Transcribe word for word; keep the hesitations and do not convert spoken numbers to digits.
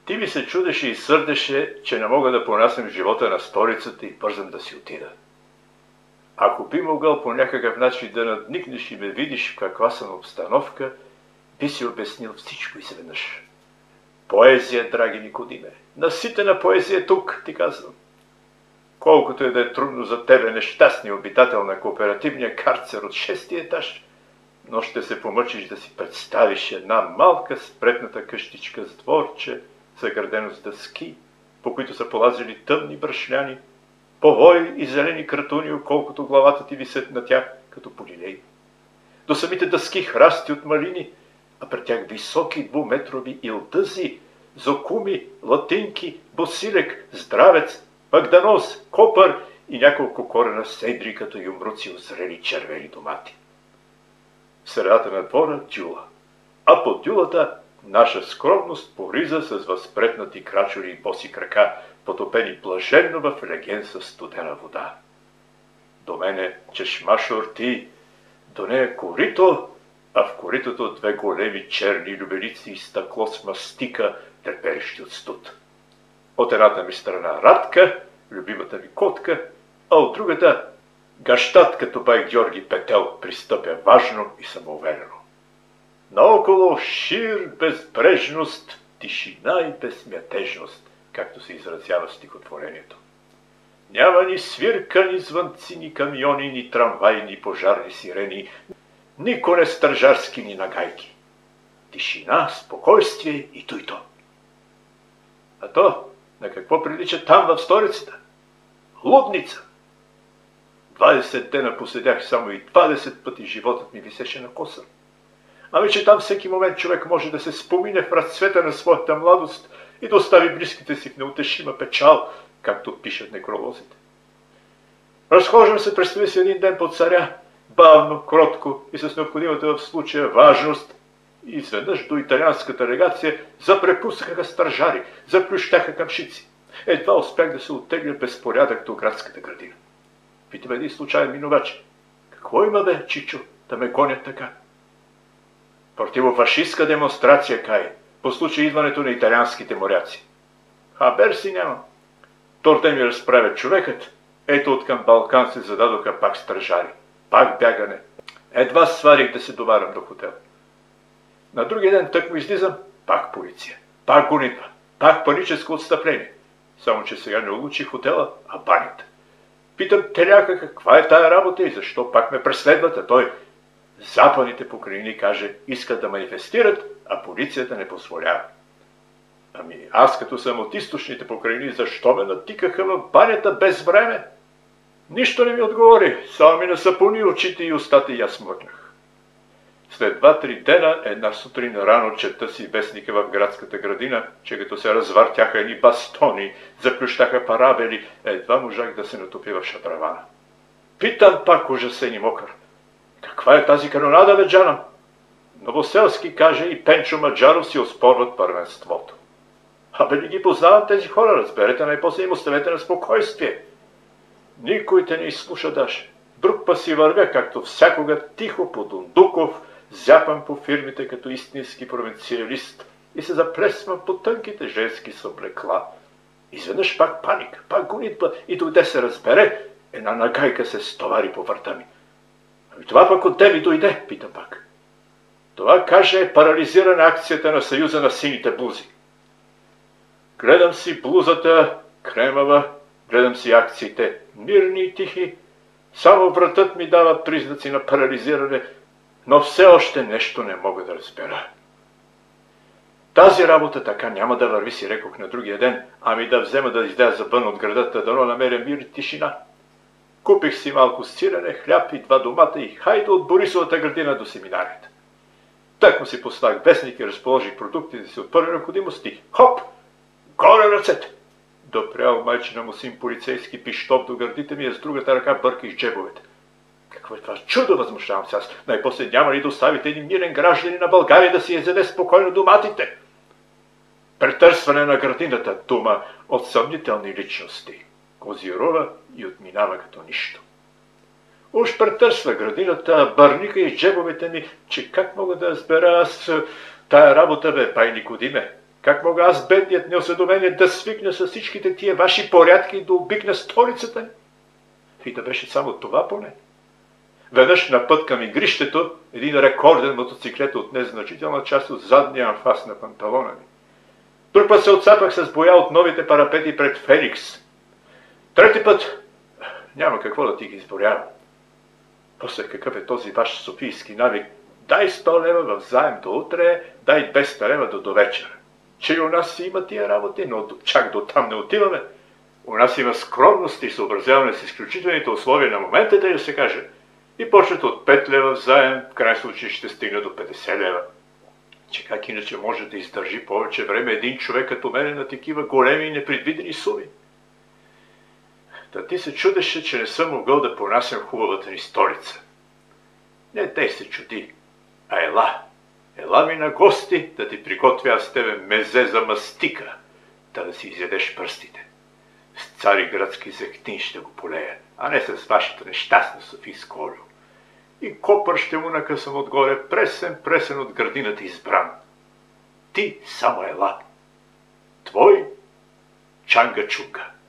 Ти ми се чудеше и сърдеше, че не мога да понасям живота на столицата и бързам да си отида. Ако би могъл по някакъв начин да надникнеш и ме видиш в каква съм обстановка, би си обяснил всичко изведнъж. Поезия, драги Никодиме, наситена поезия тук, ти казвам. Колкото е да е трудно за тебе, нещастния обитател на кооперативния карцер от шестия етаж, но ще се помъчиш да си представиш една малка спретната къщичка с дворче, заградено с дъски, по които са полазили тъмни брашляни, повои и зелени кратуни, колкото главата ти висят на тях, като полилей. До самите дъски храсти от малини, а пред тях високи двуметрови илдъзи, зокуми, латинки, босилек, здравец, магданоз, копър и няколко корена седри, като юмруци озрели червени домати. В средата на двора дюла, а под дюлата наша скромност пориза с възпретнати крачори и боси крака, потопени блаженно в леген със студена вода. До мене чешма шорти, до нея корито, а в коритото две големи черни любелици и стъкло с мастика, треперещи от студ. От едната ми страна Радка, любимата ми котка, а от другата гащат като бай Георги Петел пристъпя важно и самоуверено. Наоколо шир безбрежност, тишина и безмятежност, както се изразява стихотворението. Няма ни свирка, ни звънци, ни камиони, ни трамваи, ни пожарни сирени, ни коне стражарски, ни нагайки. Тишина, спокойствие и туй-то. А то на какво прилича там в столицата? Лудница! двадесет дена поседях само и двадесет пъти животът ми висеше на коса. Ами че там всеки момент човек може да се спомине в разцвета на своята младост и да остави близките си в неутешима печал, както пишат некролозите. Разхождам се, представи си, един ден по царя, бавно, кротко и с необходимата в случая важност, и изведнъж до италианската легация запрепускаха стражари, заплющаха камшици. Едва успях да се оттегля безпорядък до градската градина. Питаме един случайен минувач: какво има бе, Чичо, да ме гонят така? Противофашистска демонстрация, кай, по случай идването на италианските моряци. Хабер си няма. Торте ми разправя човекът. Ето от към Балкан се зададоха пак стражари. Пак бягане. Едва сварих да се доварям до хотел. На другия ден тък му излизам, пак полиция. Пак гонитба. Пак паническо отстъпление. Само че сега не улучи хотела, а банята. Питам теляка каква е тая работа и защо пак ме преследват, а той: западните покрайнини, каже, искат да манифестират, а полицията не позволява. Ами аз като съм от източните покрайнини, защо ме натикаха в банята без време? Нищо не ми отговори, само ми насапуни очите и устата и аз млъкнах. След два-три дена, една сутрин рано чета си вестника в градската градина, че като се развъртяха едни бастони, заплющаха парабели, едва можах да се натопя в шадравана. Питам пак ужасен и мокър: каква е тази канонада, бе, Джанам? Новоселски, каже, и Пенчо Маджаров си оспорват първенството. Абе, не ги познавам тези хора, разберете, най-после им оставете на спокойствие. Никой те не изслуша даже. Друг па си вървя, както всякога, тихо по Дундуков, зяпам по фирмите като истински провинциалист и се заплесвам по тънките женски съблекла. Изведнъж пак паника, пак гонитба и дойде се разбере, една нагайка се стовари по врата ми. Ами това пък от тебе дойде, питам пак. Това, каже, е парализирана акцията на Съюза на сините блузи. Гледам си блузата кремава, гледам си акциите мирни и тихи, само вратът ми дава признаци на парализиране, но все още нещо не мога да разбера. Тази работа така няма да върви, си рекох на другия ден, ами да взема да изляза вън от градата, да намеря мир и тишина. Купих си малко сирене, хляб и два домата и хайде от Борисовата градина до семинарията. Так му си поставих вестник и разположих продуктите си от първа необходимост и хоп! Горе ръцете! Допрял майчина му син полицейски пищоп до гърдите ми, а с другата ръка бърких джебовете. Какво е това чудо, възмущавам се аз? Най-после няма ли да оставите един мирен гражданин на България да си езеде спокойно доматите? Претърсване на градината, дума от съмнителни личности. Козирува и отминава като нищо. Уж претърсва градината, бърника и джебовете ми, че как мога да разбера аз тая работа, бе, бай Никодиме? Как мога аз, бедният неосведоменият, да свикна с всичките тия ваши порядки и да обикна столицата ни? И да беше само това поне. Веднъж на път към игрището, един рекорден мотоциклет отне значителна част от задния анфас на панталона ми. Друг път се отцапах с боя от новите парапети пред Феникс. Трети път няма какво да ти ги изборявам. После какъв е този ваш софийски навик? Дай сто лева в заем до утре, дай двеста лева до довечера. Че и у нас си има тия работи, но чак до там не отиваме. У нас има скромност и съобразяване с изключителните условия на момента, да се каже. И почват от пет лева в заем, в край случай ще стигна до петдесет лева. Че как иначе може да издържи повече време един човек като мене на такива големи и непредвидени суми? Та ти се чудеше, че не съм могъл да понасям хубавата ни столица. Не тъй се чуди, а ела. Ела ми на гости, да ти приготвя с тебе мезе за мастика, да да си изядеш пръстите. С цариградски зехтин ще го полея, а не с вашата нещастна софийска олио. И копър ще му накъсам отгоре, пресен, пресен от градината избран. Ти само ела. Твой Чанга Чунга.